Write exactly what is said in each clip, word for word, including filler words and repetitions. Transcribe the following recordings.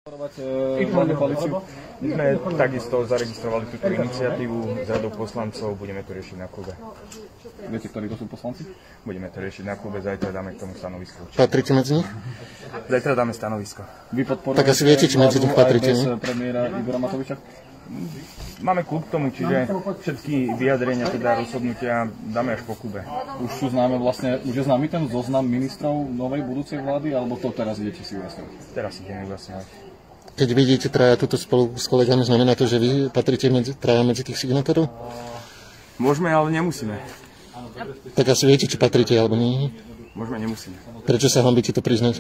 My sme takisto zaregistrovali túto iniciatívu s radou poslancov, budeme to riešiť na klube. Viete, ktorí to sú poslanci? Budeme to riešiť na klube, zajtra dáme k tomu stanovisko. Patríte medzi nich? Zajtra dáme stanovisko. Vy podporujete tak asi viete, či medzi nich patríte, bez premiéra Igora Matoviča? Máme klub k tomu, čiže všetky vyjadrenia, teda rozhodnutia dáme až po klube. Už sú známe vlastne, už je známy ten zoznam ministrov novej budúcej vlády, alebo to teraz idete si ujasňovať? Teraz si ideme ujasňovať. Keď vidíte traja túto spolu s kolegami, znamená to, že vy patríte medzi, traja medzi tých signatorov? Môžeme, ale nemusíme. Tak asi viete, či patríte, alebo nie? Môžeme, nemusíme. Prečo sa hambíte to priznať?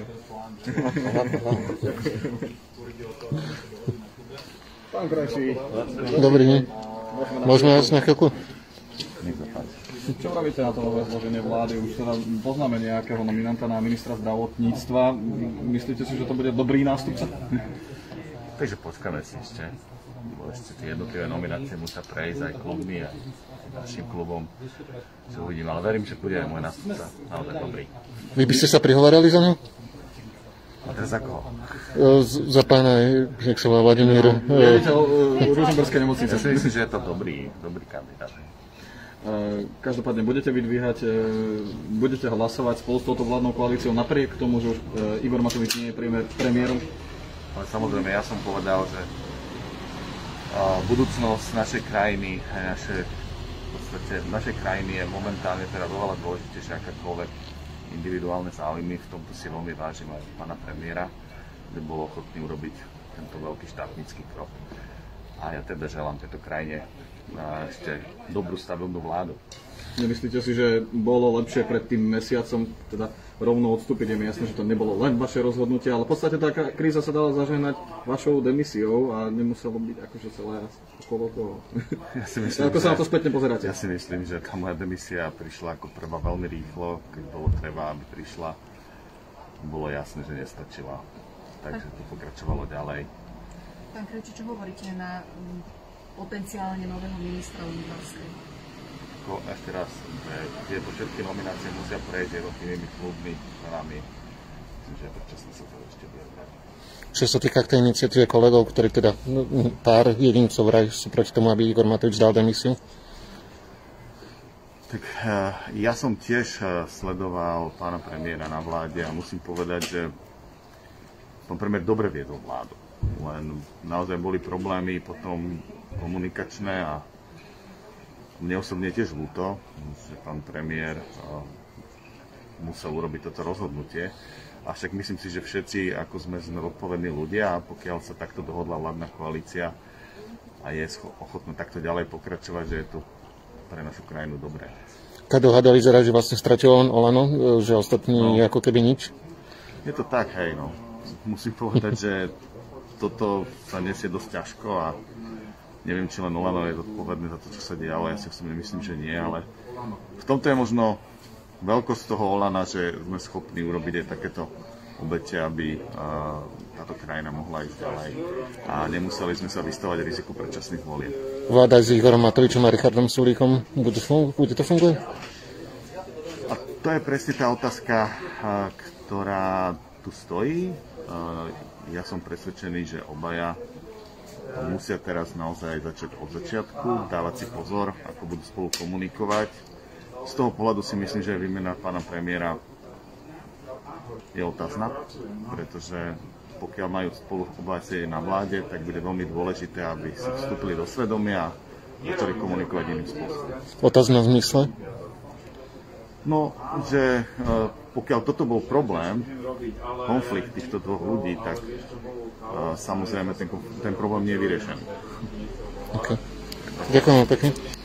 Pán Krajší. Dobrý deň. Môžeme vás na chvíľku? Čo pravíte na to nové zloženie vlády? Už teda poznáme nejakého nominanta na ministra zdravotníctva. Myslíte si, že to bude dobrý nástupca? Takže počkáme si ešte. Ešte tie jednotlivé nominácie musia prejsť aj klubmi a našim klubom. Čo uvidím, ale verím, že bude aj môj nástupca. Naozaj dobrý. Vy by ste sa prihovarali za ňu? A teraz za koho? Z, za pána, jak sa volá, Vladimír. Riaditeľ Ružomberskej nemocnice. Ja si myslím, že je to dobrý, dobrý kandidát. Každopádne budete vydvíhať, budete hlasovať spolu s touto vládnou koalíciou napriek tomu, že už Igor Matovič nie je premiérom? Ale samozrejme, ja som povedal, že budúcnosť našej krajiny, naše, v podstate našej krajiny je momentálne teda veľa dôležitejšia akákoľvek individuálne záujmy. V tomto si veľmi vážim aj pána premiéra, že bol ochotný urobiť tento veľký štátnický krok. A ja teda želám tejto krajine ešte dobrú, stabilnú vládu. Nemyslíte si, že bolo lepšie pred tým mesiacom teda rovno odstúpiť? Je mi jasné, že to nebolo len vaše rozhodnutie, ale v podstate tá kríza sa dala zažehnať vašou demisiou a nemuselo byť akože celé okolo toho. Ja si myslím, ako sa na to spätne pozeráte? Ja si myslím, že tá moja demisia prišla ako prvá veľmi rýchlo, keď bolo treba, aby prišla. Bolo jasné, že nestačila, takže to pokračovalo ďalej. Pán Krajčí, čo hovoríte na potenciálne nového ministra Lengvarského? Ešte raz, že tieto všetky nominácie musia prejsť jednotlivými klubmi, ktorými myslím, že je predčasné sa to ešte vyjadrovať. Čo sa týka k tej iniciatíve kolegov, ktorí teda pár jedincov vraj sú proti tomu, aby Igor Matovič dal demisiu? Tak ja som tiež sledoval pána premiéra na vláde a musím povedať, že pán premiér dobre viedol vládu. Len naozaj boli problémy potom komunikačné a mne osobne tiež ľúto, že pán premiér musel urobiť toto rozhodnutie. Avšak myslím si, že všetci, ako sme, sme odpovední ľudia, a pokiaľ sa takto dohodla vládna koalícia a je ochotná takto ďalej pokračovať, že je to pre našu krajinu dobré. Kado Hada vyzerá, že vlastne stratil on Olano, že ostatní no, ako keby nič? Je to tak, hej, no. Musím povedať, že toto sa nesie dosť ťažko a neviem, či len Olano je zodpovedný za to, čo sa deje, ale ja si osobne myslím, že nie, ale v tomto je možno veľkosť toho Olana, že sme schopní urobiť aj takéto obete, aby uh, táto krajina mohla ísť ďalej a nemuseli sme sa vystavať riziku predčasných volieb. Vláda s Igorom Matovičom a Richardom Sulíkom, bude, bude to fungovať? A to je presne tá otázka, uh, ktorá tu stojí. Uh, ja som presvedčený, že obaja musia teraz naozaj začať od začiatku, dávať si pozor, ako budú spolu komunikovať. Z toho pohľadu si myslím, že výmena pána premiéra je otázna, pretože pokiaľ majú spolu obaja sedieť na vláde, tak bude veľmi dôležité, aby si vstúpili do svedomia a začali komunikovať iným spôsobom. Otázna v zmysle? No, že pokiaľ toto bol problém, konflikt týchto dvoch ľudí, tak samozrejme ten, ten problém nie je vyriešený. Okay. Ďakujem pekne.